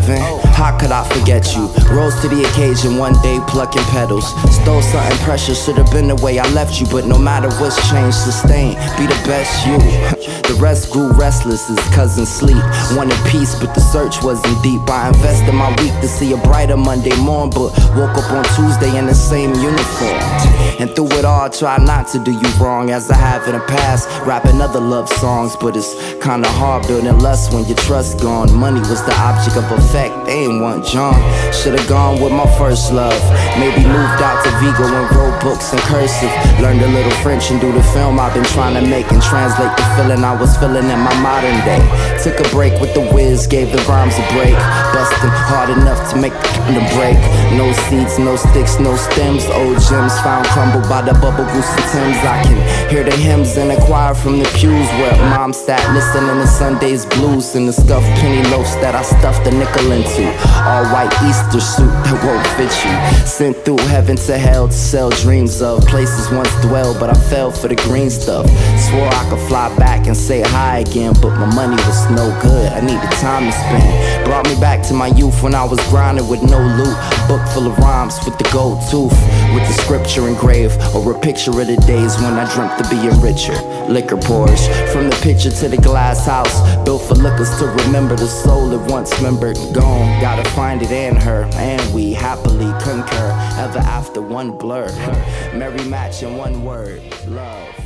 heaven, how could I forget you? Rose to the occasion, one day plucking petals. Stole something precious, should've been the way I left you. But no matter what's changed, sustain, be the best you. The rest grew restless as cousin sleep. Wanted peace, but the search wasn't deep. I invested my week to see a brighter Monday morn, but woke up on Tuesday in the same uniform. And through it all, I try not to do you wrong, as I have in the past, rapping other love songs. But it's kinda hard building lust when your trust gone. Money was the object of affect, they ain't want John. Should've gone with my first love. Maybe moved out to Vigo and wrote books in cursive. Learned a little French and do the film I've been trying to make, and translate the feeling I was feeling in my modern day. Took a break with the whiz, gave the rhymes a break. Busting hard enough to make the break. No seeds, no sticks, no stems. Old gems found crumbled by the bubble goose and Timbs. I can hear the hymns in the choir from the pews where mom sat listening to Sunday's blues, and the scuffed penny loaves that I stuffed a nickel into. All white Easter suit that won't fit you. Sent through heaven to hell to sell dreams of places once dwelled, but I fell for the green stuff. Swore I could fly back and say hi again, but my money was no good, I needed time to spend. Brought me back to my youth when I was grinding with no loot. Book full of rhymes with the gold tooth, with the scripture engraved, or a picture of the days when I dreamt of being richer. Liquor pours from the picture to the glass house, built for lookers to remember the soul that once remembered. Gone, gotta find it in her, and we happily concur. Ever after one blur, merry match in one word, love.